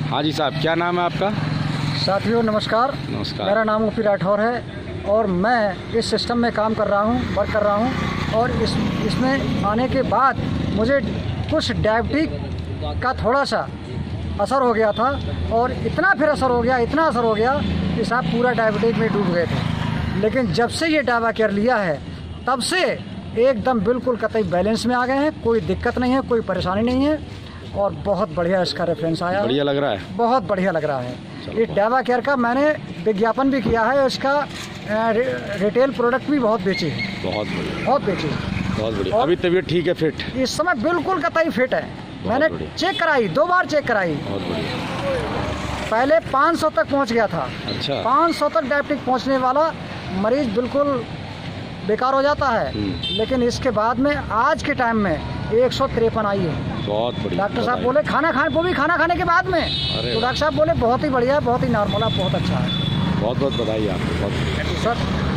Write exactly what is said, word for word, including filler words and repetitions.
हाँ जी साहब, क्या नाम है आपका? साथियों नमस्कार। नमस्कार। मेरा नाम ओपी राठौर है और मैं इस सिस्टम में काम कर रहा हूँ, वर्क कर रहा हूँ। और इस इसमें आने के बाद मुझे कुछ डायबिटीज का थोड़ा सा असर हो गया था और इतना फिर असर हो गया इतना असर हो गया कि साहब पूरा डायबिटीज में डूब गए थे। लेकिन जब से ये डावा केयर लिया है तब से एकदम बिल्कुल कतई बैलेंस में आ गए हैं, कोई दिक्कत नहीं है, कोई परेशानी नहीं है और बहुत बढ़िया इसका रेफरेंस आया। बढ़िया लग रहा है, बहुत बढ़िया लग रहा है। इस डावा केयर का मैंने विज्ञापन भी किया है, इसका रिटेल प्रोडक्ट भी बहुत बेचे हैं। बहुत बढ़िया, बहुत बेचे बहुत बढ़िया। अभी तबीयत ठीक है, फिट? इस समय बिल्कुल कतई फिट है। मैंने चेक कराई, दो बार चेक कराई। बहुत बढ़िया। पहले पाँच सौ तक पहुंच गया था। अच्छा। पाँच सौ तक डायबिटिक पहुंचने वाला मरीज बिल्कुल बेकार हो जाता है, लेकिन इसके बाद में आज के टाइम में एक सौ तिरपन आई है। बहुत बढ़िया। डॉक्टर साहब बोले खाना खाने, वो भी खाना खाने के बाद में। तो डॉक्टर साहब बोले बहुत ही बढ़िया, बहुत ही नॉर्मल है, बहुत अच्छा है। बहुत बहुत बधाई आपको। बहुत सर।